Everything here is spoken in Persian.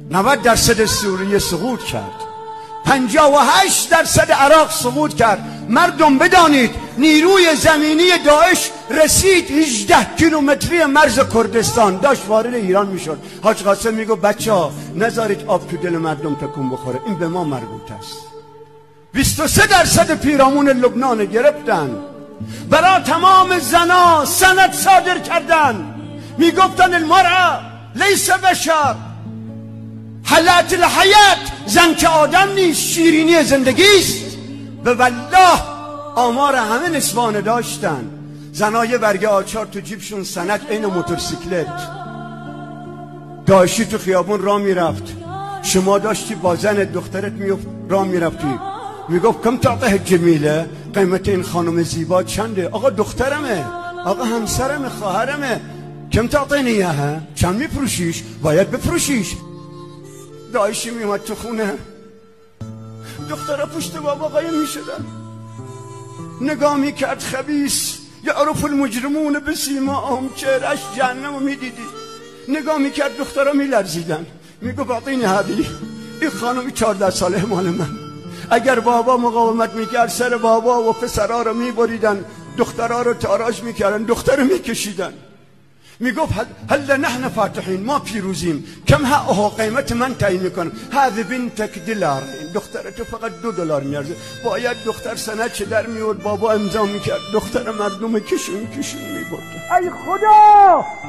90% سوریه سقوط کرد، 58% عراق سقوط کرد. مردم بدانید نیروی زمینی داعش رسید 18 کیلومتری مرز کردستان، داشت وارد ایران میشد. حاج قاسم میگو بچه‌ها نذارید آب تو دل مردم تکون بخوره، این به ما مربوط است. 23% پیرامون لبنان گرفتن، برای تمام زنا سند صادر کردن، میگفتن المرأة لیس بشر، حالت الحیات، زن که آدم نیست، شیرینی زندگی است. به والله آمار همه نسوانه داشتن، زنای برگه آچار تو جیبشون سند این موتورسیکلت. داعشی تو خیابون راه میرفت، شما داشتی با زن دخترت راه میرفتی، میگفت کم تعطیه جمیله، قیمت این خانم زیبا چنده؟ آقا دخترمه، آقا همسرمه، خواهرمه، کم تعطینی ایاها؟ چند میفروشیش؟ باید بفروشیش. داعشی میومد تو خونه، دخترها پشت بابا قایم میشدن، نگاه میکرد خبیث، یعرف المجرمون بسیماهم، چهرش جهنم رو میدیدی. نگاه میکرد دخترها میلرزیدن، میگو باطینی هدی، این خانمی 14 ساله مال من. اگر بابا مقاومت میکرد سر بابا و پسرها رو میبریدن، دخترها رو تاراج میکردن، دختر رو میکشیدن. میگفت هل نحن فاتحین، ما پیروزیم، کم حقها، قیمت من تعیین میکنم. هذه بنتک دلار، دختر تو فقط $2 میارزه. باید دختر سند چه در میورد، بابا امضا میکرد، دختر مردم کشون میبرد. ای خدا